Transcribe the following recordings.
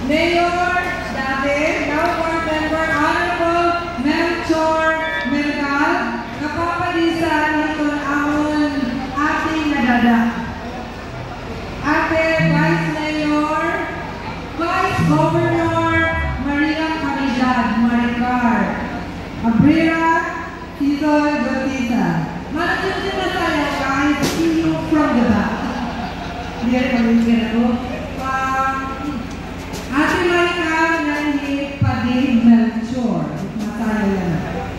Mayor dati, now board member, Honorable Melchor Melgal, napapalisan ito ang ating nadada. Ate Vice Mayor, Vice Governor Maria Caridad Maricar, Abrera Tito Gotita. Malaking na tayo guys, see you from the back. Hindi rin kami ganito. Ate Maricar Nanhi Padin Melchor. Matalo yan.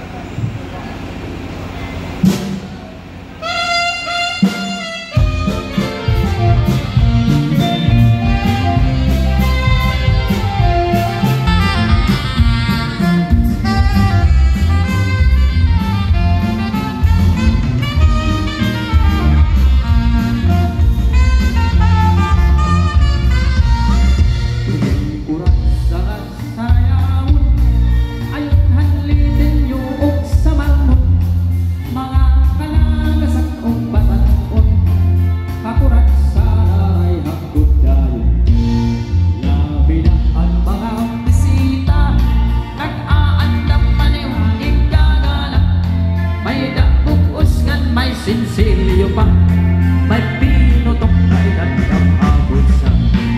Sinsilyo pa, may pinutok na ilan abot sa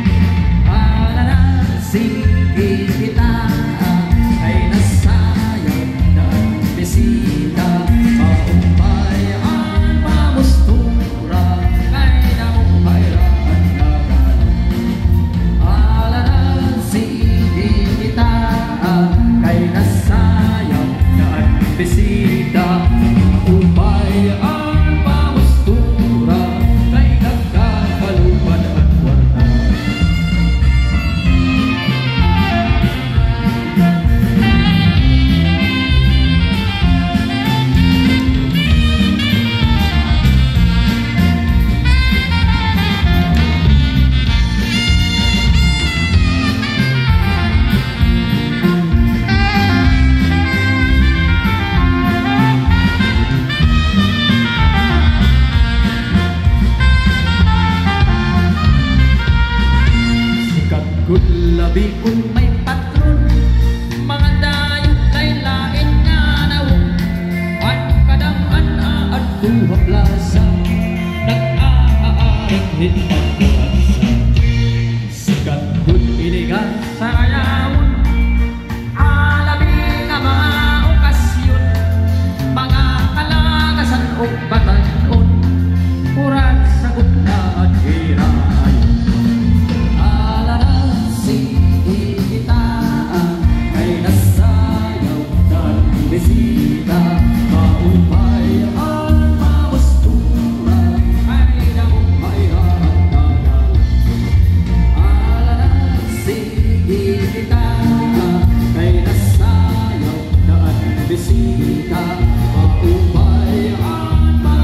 sige kita ay nasayang na bisita maumpay ang pamustura kay namumpayraan na sige kita kay nasayang na bisita maumpay ang labi kung may patron, mga dayo laylain nga nawong at kadang-an at buhang lasa nag-aaaring hitpagkakansa sikat kung inigan sa kayawon alabi nga mga okasyon mga kalagasan o batayon urat sa gutna at hirayon bisita maumpay ang pamustura ay namumpayraan nagal sige kita kay nasayaw na at bisita maumpay ang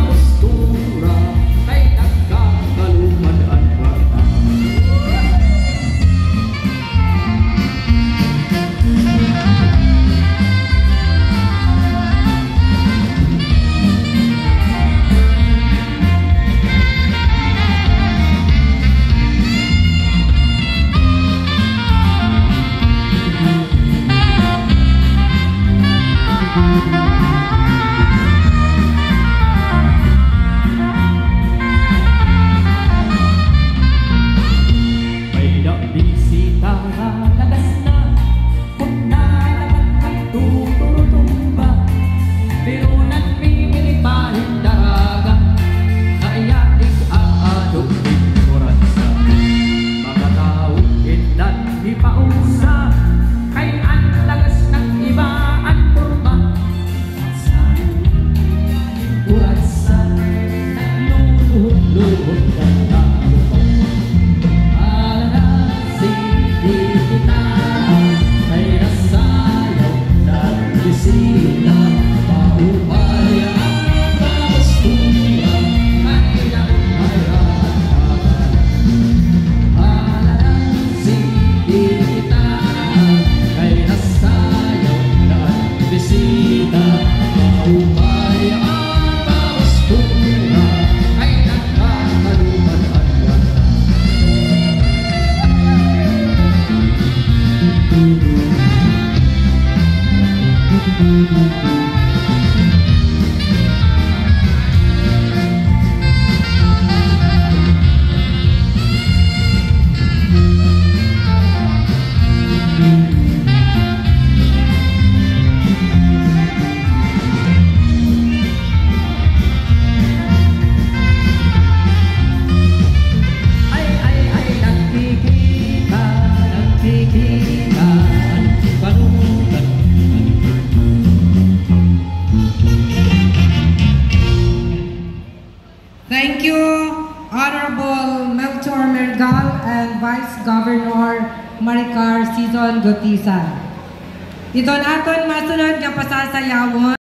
Maricar Season Gotisan. Ito naton masunod nga pasasayawon